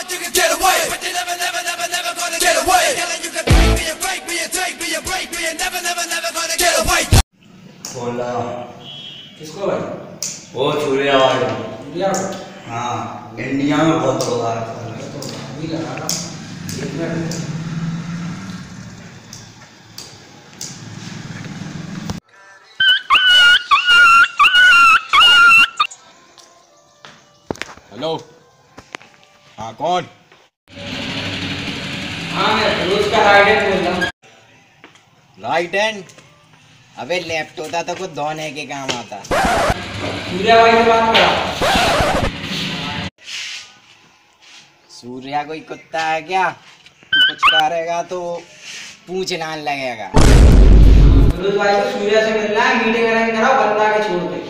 बोला किसको भाई? वो सूर्या वाले। इंडिया में? हाँ, इंडिया में बहुत होगा। तो अभी लगा रहा हूँ, 1 मिनट। हेलो, हाँ कौन? हाँ मैं फिरोज का राइट हैंड बोल रहा हूँ। Right hand? अबे लेफ्ट होता तो कुछ धोने के काम आता। सूर्या भाई से बात करा। सूर्या कोई कुत्ता है क्या? तू कुछ करेगा तो पूछ लान लगेगा। फिरोज भाई को सूर्या से मिलना है, मीटिंग अरेंज कराओ, बंदा के छोड़ दे।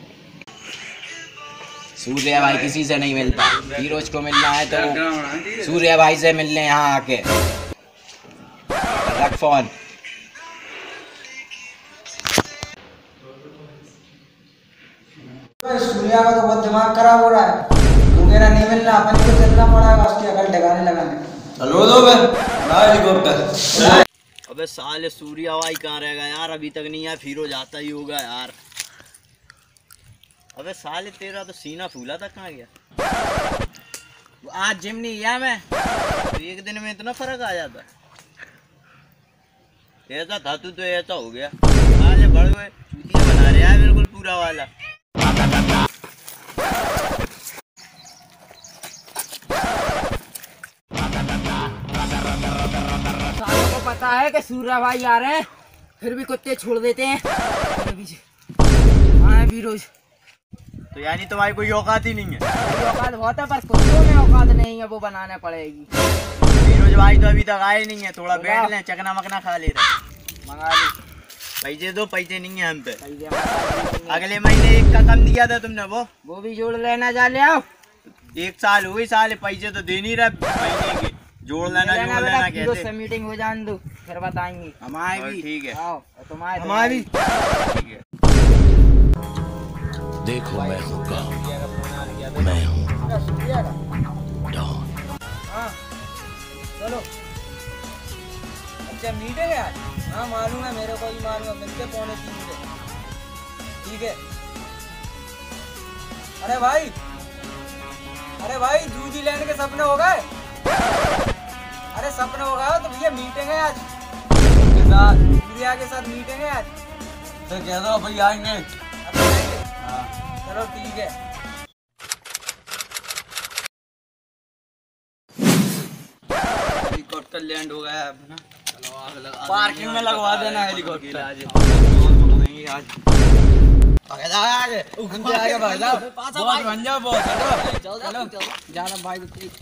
सूर्या भाई किसी से नहीं मिलता। फिरोज को मिलना है तो सूर्या भाई से मिलने यहाँ आके। रख फोन। सूर्या का तो बहुत दिमाग खराब हो रहा है। तू मेरा नहीं मिलना, अपन को चलना पड़ेगा उसकी अकल ठिकाने लगाने। चलो दो बे, ना हेलीकॉप्टर। अबे साले सूर्या भाई कहाँ रहेगा यार? अभी तक नहीं आया। फिरोज आता ही होगा यार। अबे साले तेरा तो सीना फूला था, कहाँ गया? आज जिम नहीं गया मैं, तो 1 दिन में इतना फर्क आ जाता। ऐसा था तू तो ऐसा हो गया। साले बड़े हुए चूतिया बना रहा है बिल्कुल पूरा वाला। सालों को पता है कि सूर्या भाई आ रहे हैं, फिर भी कुत्ते छोड़ देते हैं। हाँ फिरोज, तो यानी तुम्हारी कोई औकात ही नहीं है? औकात बहुत है पर कुत्तों में औकात नहीं है, वो बनाने पड़ेगी। फिरोज भाई तो अभी तक आए नहीं है। थोड़ा बैठ लें, चकना मकना खा ले रहे। मंगा ली। पैसे दो, पैसे नहीं है हम पे। अगले महीने 1 का कम दिया था तुमने, वो भी जोड़ लेना, जा ले आओ। 1 साल हो गई साले, पैसे तो दे नहीं रहे महीने के। जोड़ लेना कहते। से मीटिंग हो जाने दो, फिर बताएंगे। हमारे भी ठीक है। आओ तुम्हारे हमारी ठीक है। देखो मैं हूँ कौन, मैं हूँ डॉन। हाँ चलो। अच्छा मीटिंग है आज? हाँ मालूम है, मेरे को ही मालूम है। मिलते 2:45 बजे, ठीक है। अरे भाई जूझी लैंड के सपने हो गए? अरे सपने हो गए तो भैया मीटिंग है आज के साथ, सूर्या के साथ मीटिंग है आज। तो कह दो भाई आएंगे। हाँ चलो ठीक है। हेलीकॉप्टर लैंड हो गया है अपना। पार्किंग में लगवा देना हेलीकॉप्टर। आज ज्यादा भाई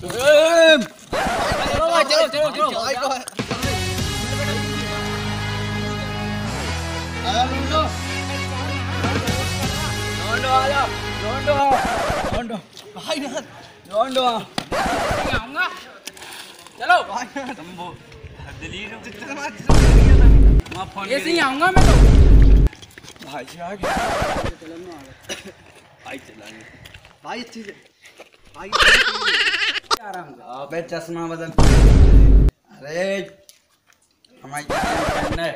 ऐसे ही आऊंगा मैं तो। भाई चलाएंगे भाई अच्छे से भाई। अबे चश्मा बदल। अरे हमारी फ्रेंड है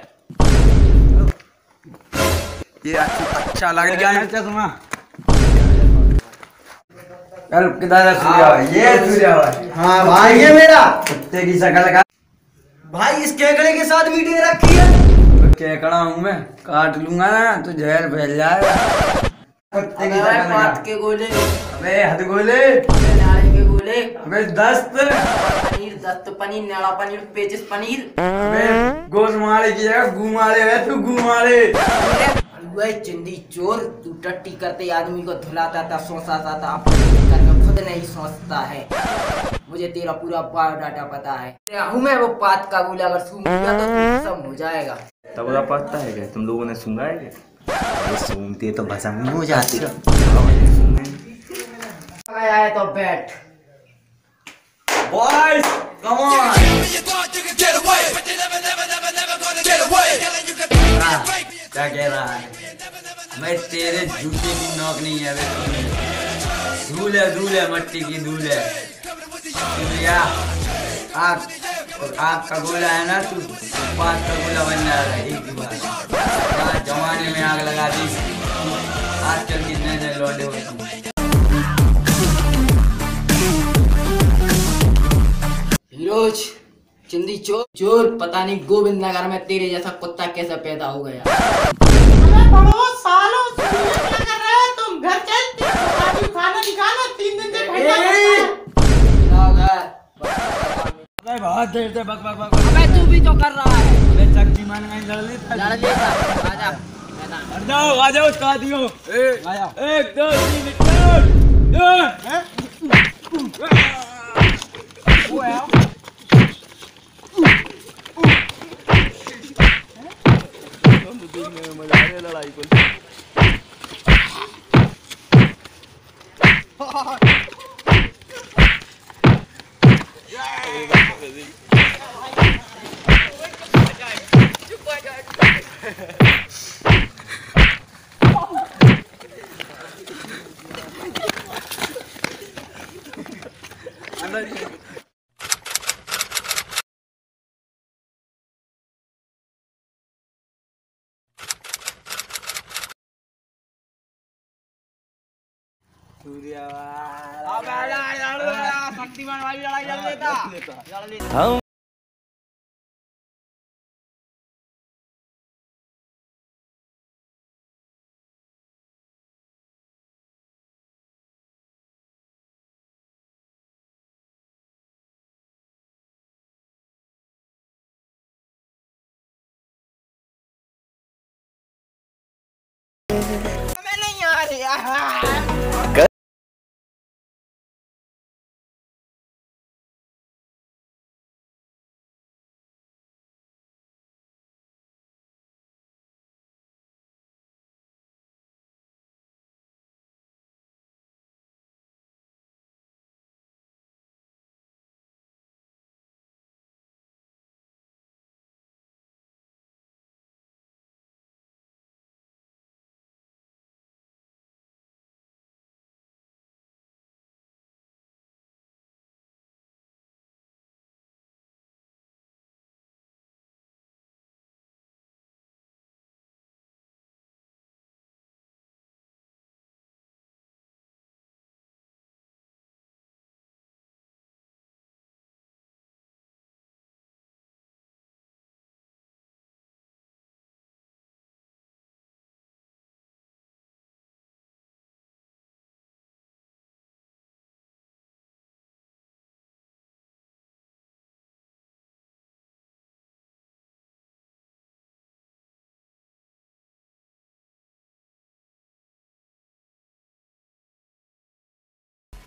ये, अच्छा लग रहा है चश्मा। कल किधर है सूर्या भाई? ये सूर्या भाई। हाँ भाई ये मेरा कुत्ते की शक्ल का भाई, इस केकड़े के साथ मीटिंग रखी है। तो केकड़ा हूँ मैं, काट लूंगा ना तो जहर फैल जाएगा। कुत्ते की शक्ल का। के गोले, अबे हद गोले, नारे के गोले, अबे दस्त, पनीर, दस्त पनीर, नेड़ा पनीर, पेचिस पनीर। अबे गोश मारे की जगह गू मारे है तू, गू मारे। वह चिंदी चोर, तू टट्टी करते आदमी को धुलाता था, सोचता था, अब टट्टी करके खुद नहीं सोचता है। मुझे तेरा पूरा बायोडाटा पता है। हूँ मैं वो पात का गोला, अगर सूंघ लिया तो सब हो जाएगा। तब पता है क्या? तुम लोगों ने सुना है क्या? ये सूंघते तो भसम हो जाती। आया है तो बैठ। Boys come on. क्या कह रहा है? मैं तेरे जूते की नौक नहीं है। धूल है मट्टी की धूल है। आग का गोला है ना तू, बात का गोला बन जाएगा एक ही बार। यहाँ जमाने में आग लगा दी, आजकल के नए नए लौंडे होते हैं। फिरोज चिंदी चोर चोर, पता नहीं गोविंद नगर में तेरे जैसा कुत्ता कैसे पैदा हो गया। अबे बड़ो सालो क्या कर रहे हो तुम? घर चल, आज खाना नहीं खाना, 3 दिन से ठंडा अबे बहुत देर से बक बक बक। अबे तू भी तो कर रहा है। अबे शक्तिमान में लड़ लेता। लड़ लेता, आजा मैदान। आ जाओ साथियों, आ जाओ। 1 2 3 स्टार्ट। शक्तिमान वाली लड़ाई लड़ लेता।